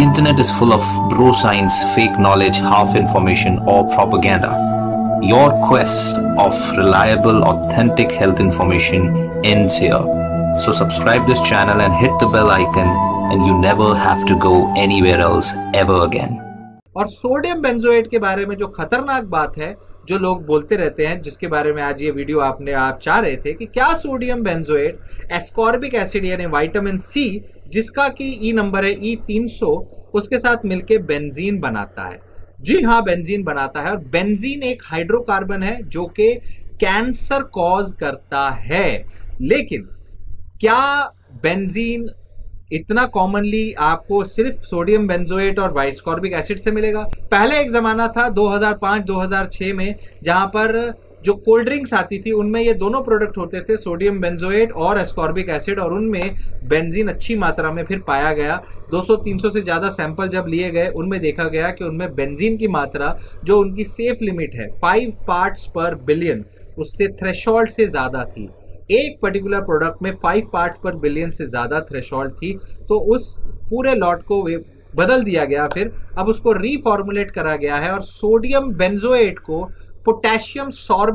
internet is full of bro science, fake knowledge, half information, or propaganda. Your quest of reliable, authentic health information ends here. So subscribe this channel and hit the bell icon, and you never have to go anywhere else ever again. और sodium benzoate के बारे में जो खतरनाक बात है, जो लोग बोलते रहते हैं, जिसके बारे में आज ये वीडियो आप चाह रहे थे कि क्या सोडियम बेंजोएट एस्कॉर्बिक एसिड यानी विटामिन सी, जिसका कि ई नंबर है E300, उसके साथ मिलके बेंजीन बनाता है। जी हाँ, बेंजीन बनाता है। और बेंजीन एक हाइड्रोकार्बन है जो कि कैंसर कॉज करता है। लेकिन क्या बेंजीन इतना कॉमनली आपको सिर्फ सोडियम बेंजोएट और एस्कॉर्बिक एसिड से मिलेगा? पहले एक जमाना था 2005-2006 में, जहां पर जो कोल्ड ड्रिंक्स आती थी उनमें ये दोनों प्रोडक्ट होते थे, सोडियम बेंजोएट और एस्कॉर्बिक एसिड, और उनमें बेंजीन अच्छी मात्रा में फिर पाया गया। 200-300 से ज़्यादा सैंपल जब लिए गए, उनमें देखा गया कि उनमें बेंजीन की मात्रा जो उनकी सेफ लिमिट है 5 पार्ट्स पर बिलियन, उससे थ्रेशोल्ड से ज़्यादा थी। एक पर्टिकुलर प्रोडक्ट में 5 पार्ट्स पर बिलियन से ज़्यादा थ्रेशोल्ड थी। तो उस पूरे लॉट को बदल दिया गया, फिर अब उसको रीफॉर्मुलेट करा गया है और सोडियम बेंजोएट को पोटेशियम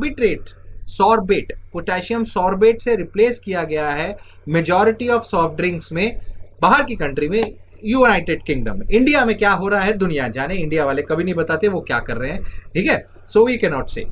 पोटेशियम सॉर्बेट से रिप्लेस किया गया है मेजॉरिटी ऑफ सॉफ्ट ड्रिंक्स में, बाहर की कंट्री में, यूनाइटेड किंगडम में। इंडिया में क्या हो रहा है दुनिया जाने, इंडिया वाले कभी नहीं बताते वो क्या कर रहे हैं, ठीक है। So we cannot say.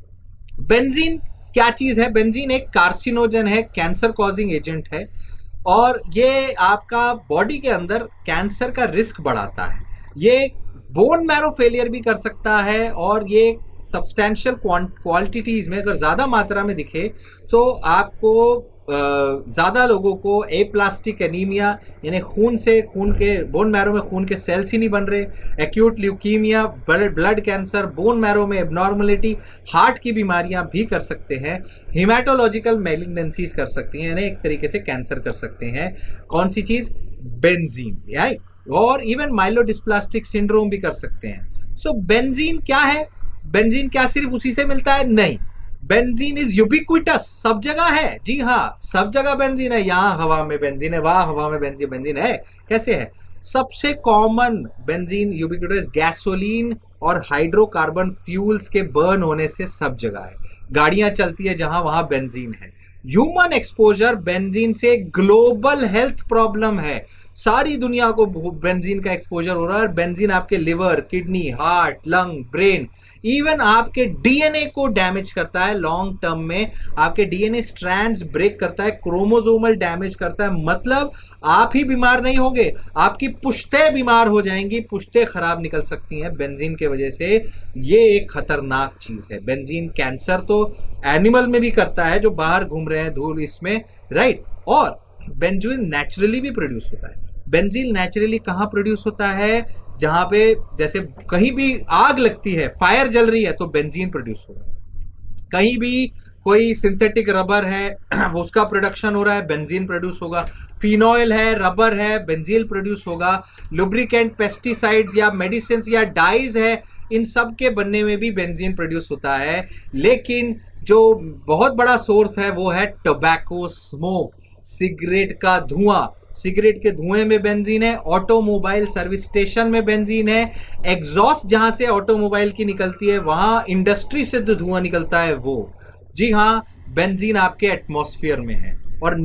Benzene क्या चीज है? बेंजीन एक कार्सिनोजन है, कैंसर कॉजिंग एजेंट है, और ये आपका बॉडी के अंदर कैंसर का रिस्क बढ़ाता है। ये बोन मैरो फेलियर भी कर सकता है, और ये सब्सटैंशियल क्वांटिटीज में अगर ज्यादा मात्रा में दिखे तो आपको ज्यादा लोगों को एप्लास्टिक एनीमिया यानी खून के बोन मैरो में खून के सेल्स ही नहीं बन रहे, acute leukaemia, blood cancer, bone marrow में एबनॉर्मलिटी, हार्ट की बीमारियां भी कर सकते हैं, हिमेटोलॉजिकल मैलिग्नेंसीज कर सकती हैं, यानी एक तरीके से कैंसर कर सकते हैं। कौन सी चीज? Benzene, right. और इवन माइलोडिस्प्लास्टिक सिंड्रोम भी कर सकते हैं। सो बेंजीन क्या है? बेंजीन क्या सिर्फ उसी से मिलता है? नहीं, बेंजीन इज यूबिक्विटस, सब जगह है। जी हाँ, सब जगह बेंजीन है। यहाँ हवा में बेंजीन है, वहां हवा में बेंजीन है। कैसे है? सबसे कॉमन बेंजीन यूबिक्विटस गैसोलीन और हाइड्रोकार्बन फ्यूल्स के बर्न होने से सब जगह है। गाड़ियां चलती है जहां वहां बेंजीन है। ह्यूमन एक्सपोजर बेंजीन से ग्लोबल हेल्थ प्रॉब्लम है। सारी दुनिया को बेंजीन का एक्सपोजर हो रहा है। बेंजीन आपके liver, kidney, heart, lung, brain, even आपके डीएनए को डैमेज करता है। लॉन्ग टर्म में आपके डीएनए स्ट्रैंड्स ब्रेक करता है, क्रोमोसोमल डैमेज करता है। मतलब आप ही बीमार नहीं होंगे, आपकी पुश्तें बीमार हो जाएंगी, पुश्तें खराब निकल सकती हैं बेंजीन के वजह से। ये एक खतरनाक चीज है। बेंजीन कैंसर तो एनिमल में भी करता है जो बाहर घूम रहे हैं धूल इसमें, राइट। और बेंजीन नेचुरली भी प्रोड्यूस होता है। बेंजीन नेचुरली कहाँ प्रोड्यूस होता है? जहां पे जैसे कहीं भी आग लगती है, फायर जल रही है, तो बेंजीन प्रोड्यूस होगा। कहीं भी कोई सिंथेटिक रबर है उसका प्रोडक्शन हो रहा है, बेंजीन प्रोड्यूस होगा। फिनॉइल है, रबर है, बेंजीन प्रोड्यूस होगा। लुब्रिकेंट, पेस्टिसाइड्स या मेडिसिन या डाइज है, इन सब के बनने में भी बेंजीन प्रोड्यूस होता है। लेकिन जो बहुत बड़ा सोर्स है वो है टोबैको स्मोक, सिगरेट का धुआं। सिगरेट के धुएं में बेंजीन है। ऑटोमोबाइल सर्विस स्टेशन में बेंजीन है। एग्जॉस्ट जहां से ऑटोमोबाइल की निकलती है, वहां इंडस्ट्री से जो धुआं निकलता है वो। जी हाँ, बेंजीन आपके एटमॉस्फेयर में है। और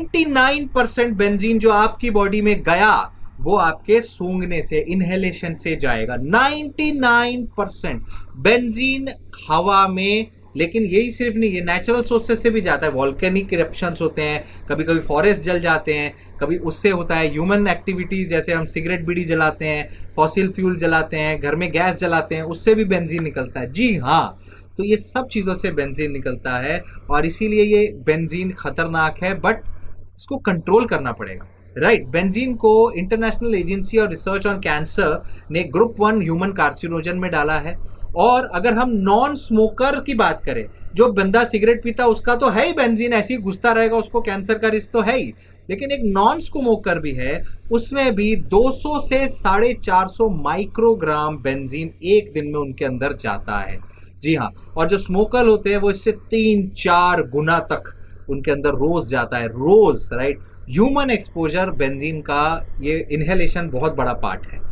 99% बेंजीन जो आपकी बॉडी में गया वो आपके सूंघने से, इनहेलेशन से जाएगा। 99% बेंजीन हवा में। लेकिन यही सिर्फ नहीं, ये नेचुरल सोर्सेस से भी जाता है। वॉल्केनिक इरप्शंस होते हैं, कभी कभी फॉरेस्ट जल जाते हैं, कभी उससे होता है ह्यूमन एक्टिविटीज, जैसे हम सिगरेट बीड़ी जलाते हैं, फॉसिल फ्यूल जलाते हैं, घर में गैस जलाते हैं, उससे भी बेंजीन निकलता है। जी हाँ, तो ये सब चीज़ों से बेंजीन निकलता है, और इसीलिए ये बेंजीन खतरनाक है, बट इसको कंट्रोल करना पड़ेगा, राइट। बेंजीन को इंटरनेशनल एजेंसी और रिसर्च ऑन कैंसर ने ग्रुप 1 ह्यूमन कार्सिनोजन में डाला है। और अगर हम नॉन स्मोकर की बात करें, जो बंदा सिगरेट पीता उसका तो है ही बेंजीन ऐसे ही घुसता रहेगा, उसको कैंसर का रिस्क तो है ही। लेकिन एक नॉन स्मोकर भी है, उसमें भी 200 से 450 माइक्रोग्राम बेंजीन एक दिन में उनके अंदर जाता है। जी हाँ, और जो स्मोकर होते हैं वो इससे 3-4 गुना तक उनके अंदर रोज जाता है, रोज, राइट। ह्यूमन एक्सपोजर बेंजीन का ये इनहेलेशन बहुत बड़ा पार्ट है।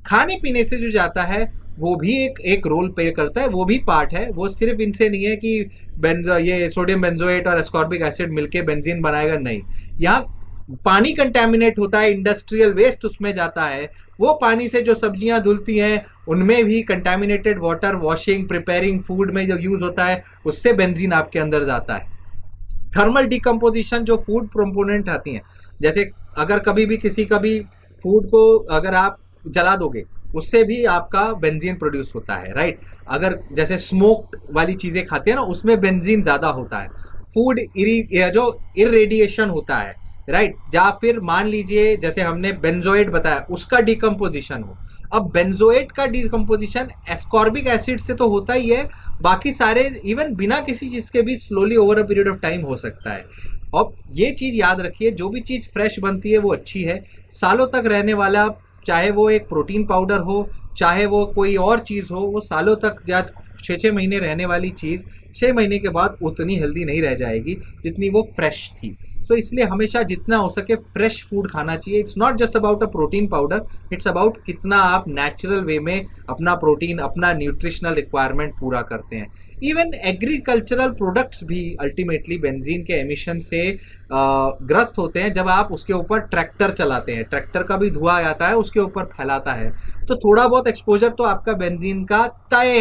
खाने पीने से जो जाता है वो भी एक रोल प्ले करता है, वो भी पार्ट है। वो सिर्फ इनसे नहीं है कि ये सोडियम बेंजोएट और एस्कॉर्बिक एसिड मिलके बेंजीन बनाएगा, नहीं। यहाँ पानी कंटेमिनेट होता है, इंडस्ट्रियल वेस्ट उसमें जाता है, वो पानी से जो सब्जियां धुलती हैं उनमें भी contaminated water, washing, preparing food में जो यूज होता है उससे बेंजीन आपके अंदर जाता है। थर्मल डिकम्पोजिशन जो फूड प्रोपोनेंट आती हैं, जैसे अगर कभी भी किसी का भी फूड को अगर आप जला दोगे उससे भी आपका बेंजीन प्रोड्यूस होता है, राइट। अगर जैसे स्मोक वाली चीजें खाते हैं ना उसमें बेंजीन ज्यादा होता है। फूड जो इरेडिएशन होता है, राइट, या फिर मान लीजिए जैसे हमने बेंजोएट बताया उसका डिकम्पोजिशन हो। अब बेंजोएट का डिकम्पोजिशन एस्कॉर्बिक एसिड से तो होता ही है, बाकी सारे इवन बिना किसी चीज के भी slowly over a period of time हो सकता है। और ये चीज याद रखिए, जो भी चीज फ्रेश बनती है वो अच्छी है, सालों तक रहने वाला, चाहे वो एक प्रोटीन पाउडर हो, चाहे वो कोई और चीज हो, वो सालों तक या 6-6 महीने रहने वाली चीज 6 महीने के बाद उतनी हेल्दी नहीं रह जाएगी जितनी वो फ्रेश थी। सो इसलिए हमेशा जितना हो सके फ्रेश फूड खाना चाहिए। It's not just about a protein powder, it's about कितना आप नेचुरल वे में अपना प्रोटीन, अपना न्यूट्रिशनल रिक्वायरमेंट पूरा करते हैं। इवन एग्रीकल्चरल प्रोडक्ट्स भी अल्टीमेटली बेंजीन के एमिशन से ग्रस्त होते हैं जब आप उसके ऊपर ट्रैक्टर चलाते हैं। ट्रैक्टर का भी धुआं आता है, उसके ऊपर फैलाता है, तो थोड़ा बहुत एक्सपोजर तो आपका बेंजीन का तय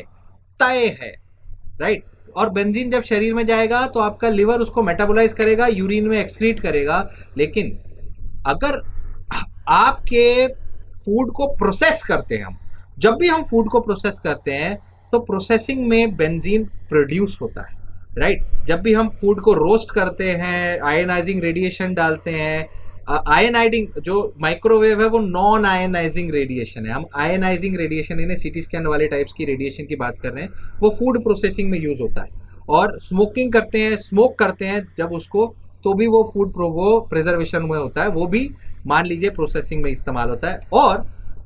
है, राइट। और बेंजीन जब शरीर में जाएगा तो आपका लिवर उसको मेटाबोलाइज करेगा, यूरिन में एक्सक्रीट करेगा। लेकिन अगर आपके फूड को प्रोसेस करते हैं, हम जब भी हम फूड को प्रोसेस करते हैं तो प्रोसेसिंग में बेंजीन प्रोड्यूस होता है, राइट। जब भी हम फूड को रोस्ट करते हैं, आयनाइजिंग रेडिएशन डालते हैं, आयनाइडिंग जो माइक्रोवेव है वो नॉन आयनाइजिंग रेडिएशन है, हम आयनाइजिंग रेडिएशन इन्हें सिटी स्कैन वाले टाइप्स की रेडिएशन की बात कर रहे हैं, वो फूड प्रोसेसिंग में यूज होता है। और स्मोक करते हैं जब उसको, तो भी वो फूड वो प्रिजर्वेशन में होता है, वो भी मान लीजिए प्रोसेसिंग में इस्तेमाल होता है। और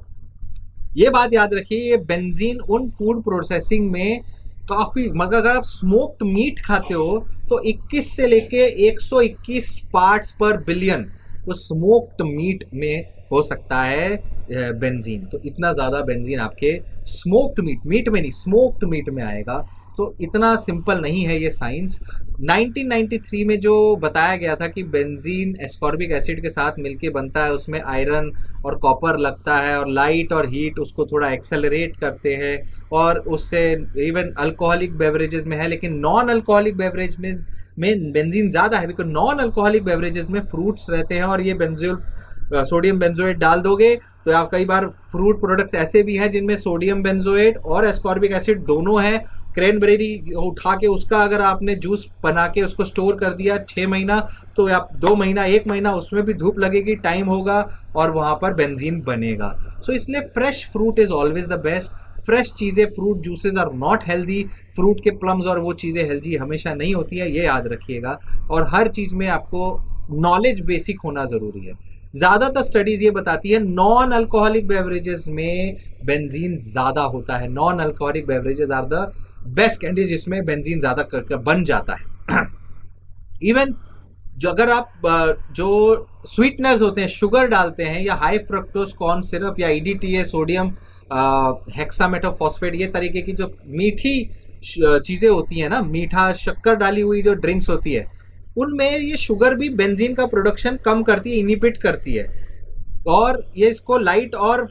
ये बात याद रखिए, ये बेंजीन उन फूड प्रोसेसिंग में काफी, मगर अगर आप स्मोक्ड मीट खाते हो तो 21 से लेके 121 पार्ट्स पर बिलियन उस स्मोक्ड मीट में हो सकता है बेंजीन। तो इतना ज्यादा बेंजीन आपके स्मोक्ड मीट में नहीं, स्मोक्ड मीट में आएगा। तो इतना सिंपल नहीं है ये साइंस। 1993 में जो बताया गया था कि बेंजीन एस्कॉर्बिक एसिड के साथ मिलके बनता है, उसमें आयरन और कॉपर लगता है और लाइट और हीट उसको थोड़ा एक्सेलरेट करते हैं, और उससे इवन अल्कोहलिक बेवरेजेस में है, लेकिन नॉन अल्कोहलिक बेवरेज में बेंजीन ज़्यादा है, बिकॉज नॉन अल्कोहलिक बेवरेजेस में फ्रूट्स रहते हैं और ये सोडियम बेंजोएट डाल दोगे तो आप कई बार फ्रूट प्रोडक्ट्स ऐसे भी हैं जिनमें सोडियम बेंजोएट और एस्कॉर्बिक एसिड दोनों है। क्रैनबेरी उठा के उसका अगर आपने जूस बना के उसको स्टोर कर दिया 6 महीना, तो आप 2 महीना 1 महीना उसमें भी धूप लगेगी, टाइम होगा और वहाँ पर बेंजीन बनेगा। सो इसलिए fresh fruit is always the best. Fresh चीज़ें, fruit juices are not healthy, fruit के प्लम्स और वो चीज़ें हेल्दी हमेशा नहीं होती है, ये याद रखिएगा। और हर चीज़ में आपको नॉलेज बेसिक होना ज़रूरी है। ज़्यादातर स्टडीज़ ये बताती है नॉन अल्कोहलिक बेवरेजेस में बेंजीन ज़्यादा होता है। Non alcoholic beverages are the best candidate जिसमें बेंजीन ज़्यादा कर बन जाता है। इवन जो अगर आप जो स्वीटनर्स होते हैं, शुगर डालते हैं, या हाई फ्रक्टोज कॉर्न सिरप या EDTA, सोडियम हेक्सामेटोफॉस्फेट, ये तरीके की जो मीठी चीज़ें होती हैं ना, मीठा शक्कर डाली हुई जो ड्रिंक्स होती है, उनमें ये शुगर भी बेंजीन का प्रोडक्शन कम करती है, इनिबिट करती है। और ये इसको लाइट और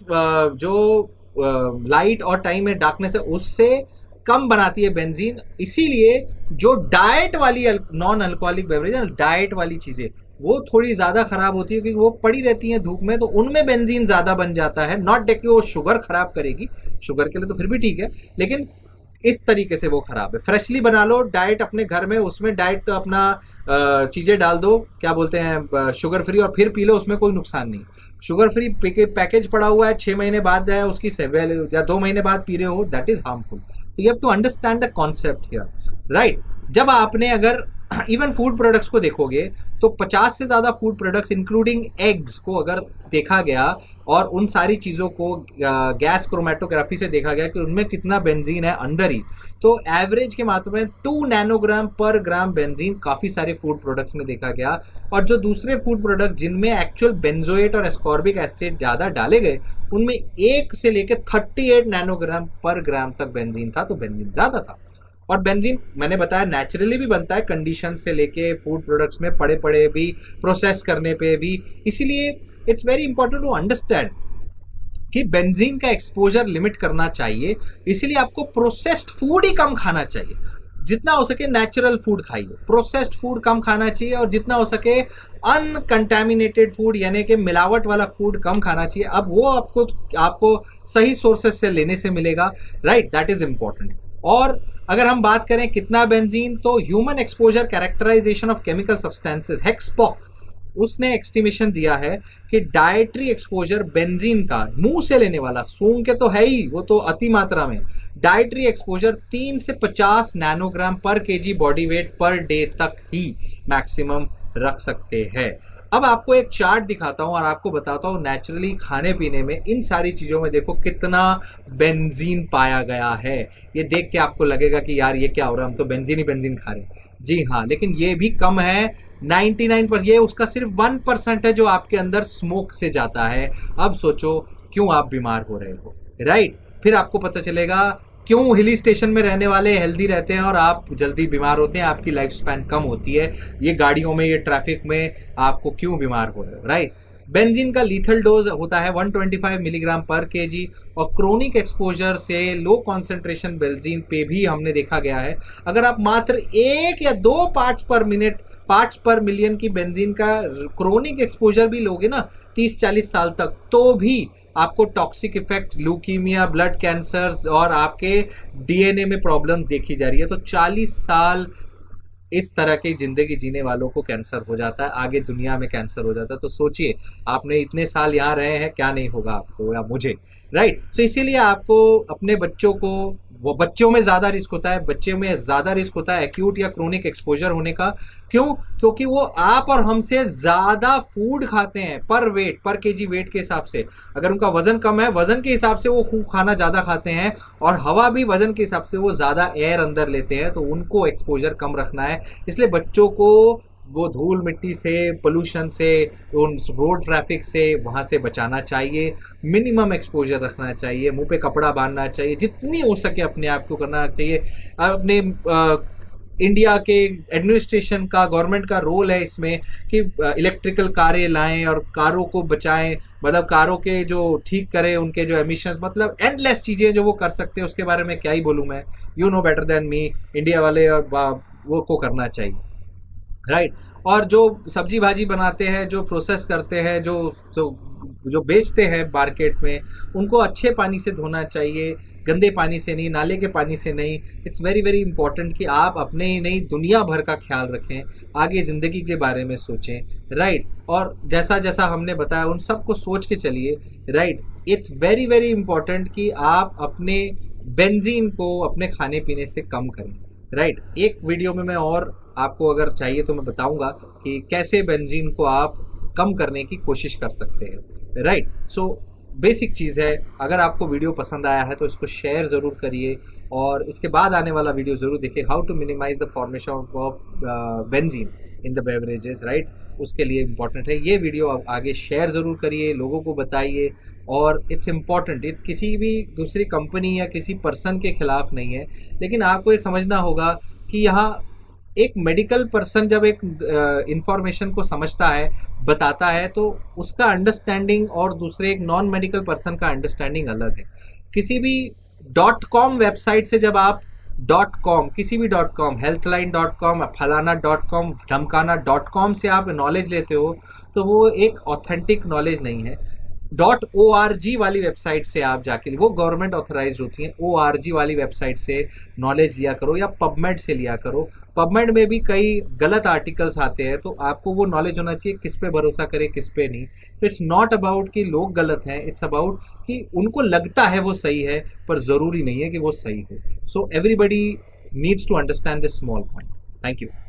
लाइट और टाइम में डार्कनेस है उससे कम बनाती है बेंजीन। इसीलिए जो डाइट वाली नॉन अल्कोहलिक बेवरेज है, डाइट वाली चीज़ें वो थोड़ी ज़्यादा खराब होती है क्योंकि वो पड़ी रहती हैं धूप में, तो उनमें बेंजीन ज़्यादा बन जाता है। नॉट डेट कि वो शुगर खराब करेगी, शुगर के लिए तो फिर भी ठीक है, लेकिन इस तरीके से वो खराब है। फ्रेशली बना लो डाइट अपने घर में, उसमें डाइट अपना चीज़ें डाल दो, क्या बोलते हैं, शुगर फ्री, और फिर पी लो, उसमें कोई नुकसान नहीं। शुगर फ्री पैकेज पड़ा हुआ है, 6 महीने बाद है उसकी या 2 महीने बाद पी रहे हो, दैट इज हार्मफुल। तो you have to understand the concept here, right. जब आपने अगर इवन फूड प्रोडक्ट्स को देखोगे तो 50 से ज़्यादा फूड प्रोडक्ट्स इंक्लूडिंग एग्स को अगर देखा गया और उन सारी चीज़ों को गैस क्रोमेटोग्राफी से देखा गया कि उनमें कितना बेंजीन है अंदर ही, तो एवरेज के मात्रा में 2 नैनोग्राम पर ग्राम बेंजीन काफ़ी सारे फूड प्रोडक्ट्स में देखा गया। और जो दूसरे फूड प्रोडक्ट जिनमें एक्चुअल बेंजोएट और एस्कॉर्बिक एसिड ज़्यादा डाले गए उनमें 1 से लेकर 38 नैनोग्राम पर ग्राम तक बेंजीन था, तो बेंजीन ज़्यादा था। और बेंजीन मैंने बताया नेचुरली भी बनता है, कंडीशन से लेके फूड प्रोडक्ट्स में पड़े पड़े भी, प्रोसेस करने पे भी। इसीलिए it's very important to understand कि बेंजीन का एक्सपोजर लिमिट करना चाहिए। इसीलिए आपको प्रोसेस्ड फूड ही कम खाना चाहिए, जितना हो सके नेचुरल फूड खाइए, प्रोसेस्ड फूड कम खाना चाहिए और जितना हो सके अनकंटामिनेटेड फूड यानी कि मिलावट वाला फूड कम खाना चाहिए। अब वो आपको सही सोर्सेस से लेने से मिलेगा, राइट, दैट इज इंपॉर्टेंट। और अगर हम बात करें कितना बेंजीन, तो human exposure characterisation of chemical substances हेक्सपॉक, उसने एस्टिमेशन दिया है कि डाइटरी एक्सपोजर बेंजीन का मुंह से लेने वाला, सूंघ के तो है ही, वो तो अति मात्रा में, डाइटरी एक्सपोजर 3 से 50 nanogram per KG body weight per day तक ही मैक्सिमम रख सकते हैं। अब आपको एक चार्ट दिखाता हूं और आपको बताता हूं नेचुरली खाने पीने में इन सारी चीज़ों में देखो कितना बेंजीन पाया गया है। ये देख के आपको लगेगा कि यार ये क्या हो रहा है, हम तो बेंजीन ही बेंजीन खा रहे हैं। जी हाँ, लेकिन ये भी कम है, 99%। ये उसका सिर्फ 1% है जो आपके अंदर स्मोक से जाता है। अब सोचो क्यों आप बीमार हो रहे हो, राइट। फिर आपको पता चलेगा क्यों हिली स्टेशन में रहने वाले हेल्दी रहते हैं और आप जल्दी बीमार होते हैं, आपकी लाइफ स्पैन कम होती है। ये गाड़ियों में, ये ट्रैफिक में आपको क्यों बीमार हो रहे हो, राइट। बेंजीन का लीथल डोज होता है 125 मिलीग्राम पर केजी और क्रोनिक एक्सपोजर से लो कॉन्सेंट्रेशन बेंजीन पे भी हमने देखा गया है। अगर आप मात्र 1 या 2 पार्ट्स पर मिलियन की बेंजीन का क्रोनिक एक्सपोजर भी लोगे ना 30-40 साल तक, तो भी आपको toxic effect, leukaemia, blood cancers और आपके डीएनए में प्रॉब्लम देखी जा रही है। तो 40 साल इस तरह की जिंदगी जीने वालों को कैंसर हो जाता है, आगे दुनिया में कैंसर हो जाता है। तो सोचिए आपने इतने साल यहाँ रहे हैं, क्या नहीं होगा आपको या मुझे, राइट। तो इसीलिए आपको अपने बच्चों को, वो बच्चों में ज़्यादा रिस्क होता है, बच्चे में ज़्यादा रिस्क होता है एक्यूट या क्रोनिक एक्सपोजर होने का। क्यों? क्योंकि वो आप और हमसे ज़्यादा फूड खाते हैं पर केजी वेट के हिसाब से। अगर उनका वजन कम है, वजन के हिसाब से वो खाना ज़्यादा खाते हैं और हवा भी वजन के हिसाब से वो ज़्यादा एयर अंदर लेते हैं, तो उनको एक्सपोजर कम रखना है। इसलिए बच्चों को वो धूल मिट्टी से, पोल्यूशन से, उन रोड ट्रैफिक से वहाँ से बचाना चाहिए, मिनिमम एक्सपोजर रखना चाहिए, मुंह पे कपड़ा बांधना चाहिए, जितनी हो सके अपने आप को करना चाहिए। अपने इंडिया के एडमिनिस्ट्रेशन का, गवर्नमेंट का रोल है इसमें कि इलेक्ट्रिकल कारें लाएं और कारों को बचाएं, मतलब कारों के जो ठीक करें उनके जो एमिशन, मतलब एंडलेस चीज़ें जो वो कर सकते हैं, उसके बारे में क्या ही बोलूँ मैं, you know better than me. India वाले और वो को करना चाहिए, राइट। और जो सब्जी भाजी बनाते हैं, जो प्रोसेस करते हैं, जो बेचते हैं मार्केट में, उनको अच्छे पानी से धोना चाहिए, गंदे पानी से नहीं, नाले के पानी से नहीं। इट्स वेरी वेरी इंपॉर्टेंट कि आप अपने ही नहीं दुनिया भर का ख्याल रखें, आगे ज़िंदगी के बारे में सोचें, राइट। और जैसा जैसा हमने बताया उन सब को सोच के चलिए, right. It's very very important कि आप अपने बेंजीन को अपने खाने पीने से कम करें, राइट। एक वीडियो में मैं और आपको अगर चाहिए तो मैं बताऊंगा कि कैसे बेंजीन को आप कम करने की कोशिश कर सकते हैं, राइट। सो बेसिक चीज़ है। अगर आपको वीडियो पसंद आया है तो इसको शेयर ज़रूर करिए और इसके बाद आने वाला वीडियो ज़रूर देखिए, how to minimise the formation of benzene in the beverages, right. उसके लिए इम्पॉर्टेंट है ये वीडियो। आप आगे शेयर ज़रूर करिए, लोगों को बताइए। और इट्स इम्पॉर्टेंट, किसी भी दूसरी कंपनी या किसी पर्सन के खिलाफ नहीं है, लेकिन आपको ये समझना होगा कि यहाँ एक मेडिकल पर्सन जब एक इंफॉर्मेशन को समझता है, बताता है, तो उसका अंडरस्टैंडिंग और दूसरे एक नॉन मेडिकल पर्सन का अंडरस्टैंडिंग अलग है। किसी भी .com वेबसाइट से जब आप .com, किसी भी .com, healthline.com, फलाना.com, ढमकाना.com से आप नॉलेज लेते हो, तो वो एक ऑथेंटिक नॉलेज नहीं है। .org वाली वेबसाइट से आप जाके, वो गवर्नमेंट ऑथराइज्ड होती हैं, ORG वाली वेबसाइट से नॉलेज लिया करो या पबमेड से लिया करो। पबमेड में भी कई गलत आर्टिकल्स आते हैं, तो आपको वो नॉलेज होना चाहिए किस पे भरोसा करें, किस पे नहीं। तो इट्स नॉट अबाउट कि लोग गलत हैं, इट्स अबाउट कि उनको लगता है वो सही है, पर ज़रूरी नहीं है कि वो सही हो। So everybody needs to understand this small point. Thank you.